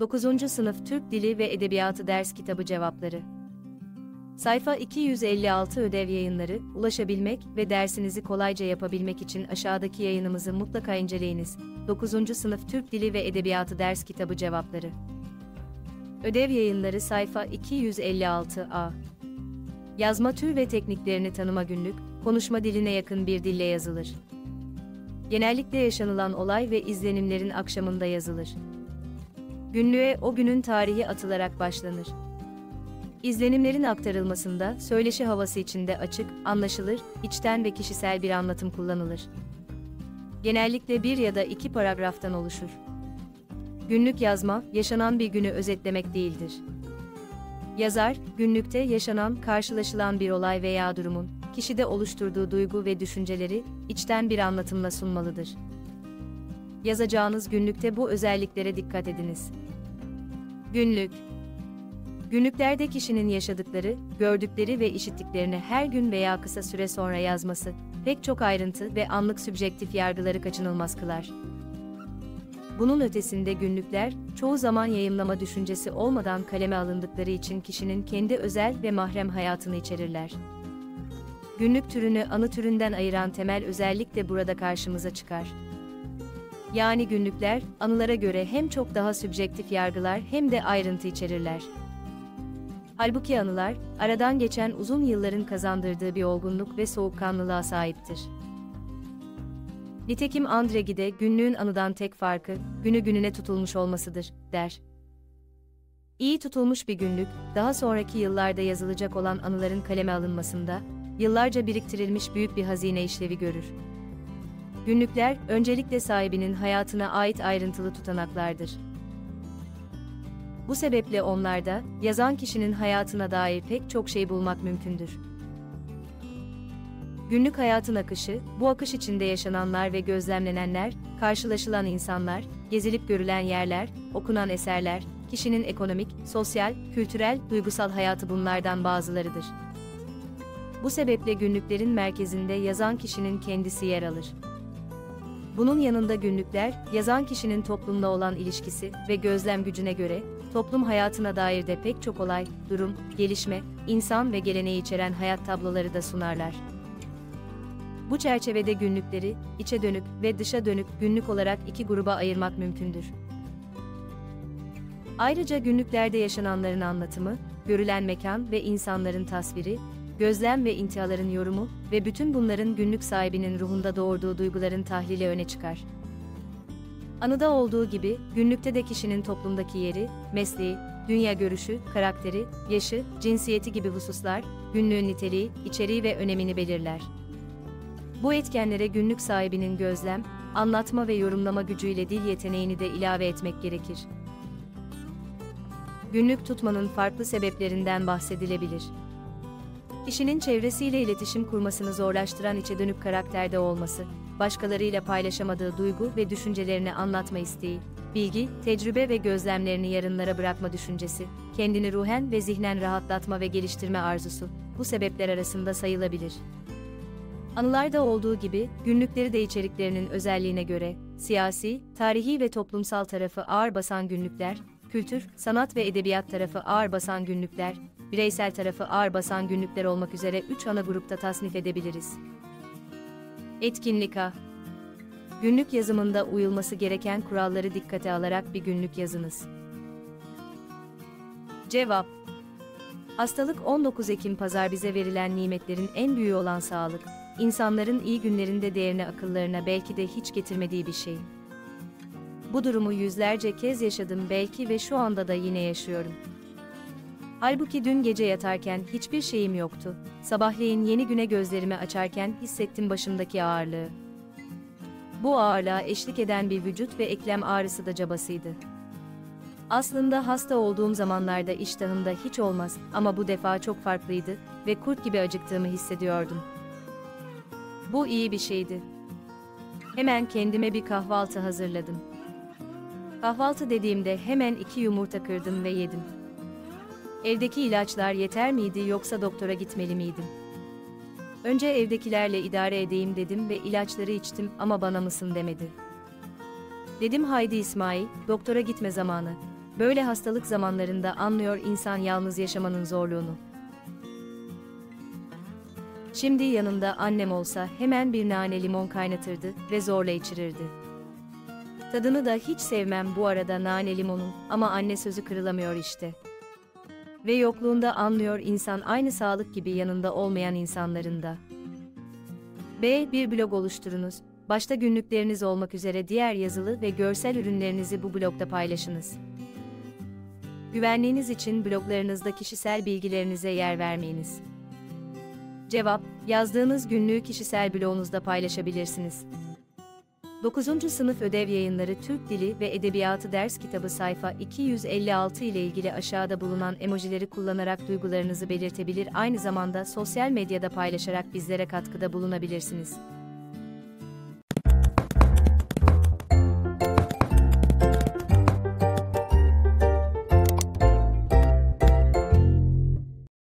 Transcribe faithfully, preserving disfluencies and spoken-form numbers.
dokuzuncu Sınıf Türk Dili ve Edebiyatı Ders Kitabı Cevapları. Sayfa iki yüz elli altı Ödev Yayınları. Ulaşabilmek ve dersinizi kolayca yapabilmek için aşağıdaki yayınımızı mutlaka inceleyiniz. dokuzuncu Sınıf Türk Dili ve Edebiyatı Ders Kitabı Cevapları. Ödev Yayınları sayfa iki yüz elli altı A. Yazma tür ve tekniklerini tanıma. Günlük, konuşma diline yakın bir dille yazılır. Genellikle yaşanılan olay ve izlenimlerin akşamında yazılır. Günlüğe o günün tarihi atılarak başlanır. İzlenimlerin aktarılmasında söyleşi havası içinde açık, anlaşılır, içten ve kişisel bir anlatım kullanılır. Genellikle bir ya da iki paragraftan oluşur. Günlük yazma, yaşanan bir günü özetlemek değildir. Yazar, günlükte yaşanan, karşılaşılan bir olay veya durumun, kişide oluşturduğu duygu ve düşünceleri, içten bir anlatımla sunmalıdır. Yazacağınız günlükte bu özelliklere dikkat ediniz. Günlük. Günlüklerde kişinin yaşadıkları, gördükleri ve işittiklerini her gün veya kısa süre sonra yazması, pek çok ayrıntı ve anlık sübjektif yargıları kaçınılmaz kılar. Bunun ötesinde günlükler, çoğu zaman yayımlama düşüncesi olmadan kaleme alındıkları için kişinin kendi özel ve mahrem hayatını içerirler. Günlük türünü anı türünden ayıran temel özellik de burada karşımıza çıkar. Yani günlükler, anılara göre hem çok daha sübjektif yargılar hem de ayrıntı içerirler. Halbuki anılar, aradan geçen uzun yılların kazandırdığı bir olgunluk ve soğukkanlılığa sahiptir. Nitekim André Gide, günlüğün anıdan tek farkı, günü gününe tutulmuş olmasıdır, der. İyi tutulmuş bir günlük, daha sonraki yıllarda yazılacak olan anıların kaleme alınmasında, yıllarca biriktirilmiş büyük bir hazine işlevi görür. Günlükler, öncelikle sahibinin hayatına ait ayrıntılı tutanaklardır. Bu sebeple onlarda, yazan kişinin hayatına dair pek çok şey bulmak mümkündür. Günlük hayatın akışı, bu akış içinde yaşananlar ve gözlemlenenler, karşılaşılan insanlar, gezilip görülen yerler, okunan eserler, kişinin ekonomik, sosyal, kültürel, duygusal hayatı bunlardan bazılarıdır. Bu sebeple günlüklerin merkezinde yazan kişinin kendisi yer alır. Bunun yanında günlükler, yazan kişinin toplumla olan ilişkisi ve gözlem gücüne göre, toplum hayatına dair de pek çok olay, durum, gelişme, insan ve geleneği içeren hayat tabloları da sunarlar. Bu çerçevede günlükleri, içe dönük ve dışa dönük günlük olarak iki gruba ayırmak mümkündür. Ayrıca günlüklerde yaşananların anlatımı, görülen mekan ve insanların tasviri, gözlem ve intihaların yorumu ve bütün bunların günlük sahibinin ruhunda doğurduğu duyguların tahlili öne çıkar. Anıda olduğu gibi, günlükte de kişinin toplumdaki yeri, mesleği, dünya görüşü, karakteri, yaşı, cinsiyeti gibi hususlar, günlüğün niteliği, içeriği ve önemini belirler. Bu etkenlere günlük sahibinin gözlem, anlatma ve yorumlama gücüyle dil yeteneğini de ilave etmek gerekir. Günlük tutmanın farklı sebeplerinden bahsedilebilir. Kişinin çevresiyle iletişim kurmasını zorlaştıran içe dönük karakterde olması, başkalarıyla paylaşamadığı duygu ve düşüncelerini anlatma isteği, bilgi, tecrübe ve gözlemlerini yarınlara bırakma düşüncesi, kendini ruhen ve zihnen rahatlatma ve geliştirme arzusu, bu sebepler arasında sayılabilir. Anılarda olduğu gibi, günlükleri de içeriklerinin özelliğine göre, siyasi, tarihi ve toplumsal tarafı ağır basan günlükler, kültür, sanat ve edebiyat tarafı ağır basan günlükler, bireysel tarafı ağır basan günlükler olmak üzere üç ana grupta tasnif edebiliriz. Etkinlik A. Günlük yazımında uyulması gereken kuralları dikkate alarak bir günlük yazınız. Cevap. Hastalık on dokuz Ekim Pazar bize verilen nimetlerin en büyüğü olan sağlık, insanların iyi günlerinde değerini akıllarına belki de hiç getirmediği bir şey. Bu durumu yüzlerce kez yaşadım belki ve şu anda da yine yaşıyorum. Halbuki dün gece yatarken hiçbir şeyim yoktu, sabahleyin yeni güne gözlerimi açarken hissettim başımdaki ağırlığı. Bu ağırlığa eşlik eden bir vücut ve eklem ağrısı da cabasıydı. Aslında hasta olduğum zamanlarda iştahımda hiç olmaz ama bu defa çok farklıydı ve kurt gibi acıktığımı hissediyordum. Bu iyi bir şeydi. Hemen kendime bir kahvaltı hazırladım. Kahvaltı dediğimde hemen iki yumurta kırdım ve yedim. Evdeki ilaçlar yeter miydi yoksa doktora gitmeli miydim? Önce evdekilerle idare edeyim dedim ve ilaçları içtim ama bana mısın demedi. Dedim haydi İsmail, doktora gitme zamanı. Böyle hastalık zamanlarında anlıyor insan yalnız yaşamanın zorluğunu. Şimdi yanımda annem olsa hemen bir nane limon kaynatırdı ve zorla içirirdi. Tadını da hiç sevmem bu arada nane limonun, ama anne sözü kırılamıyor işte. Ve yokluğunda anlıyor insan aynı sağlık gibi yanında olmayan insanların da. B. Bir blog oluşturunuz. Başta günlükleriniz olmak üzere diğer yazılı ve görsel ürünlerinizi bu blogda paylaşınız. Güvenliğiniz için bloglarınızda kişisel bilgilerinize yer vermeyiniz. Cevap: yazdığınız günlüğü kişisel blogunuzda paylaşabilirsiniz. dokuzuncu Sınıf Ödev Yayınları Türk Dili ve Edebiyatı Ders Kitabı sayfa iki yüz elli altı ile ilgili aşağıda bulunan emojileri kullanarak duygularınızı belirtebilir, aynı zamanda sosyal medyada paylaşarak bizlere katkıda bulunabilirsiniz.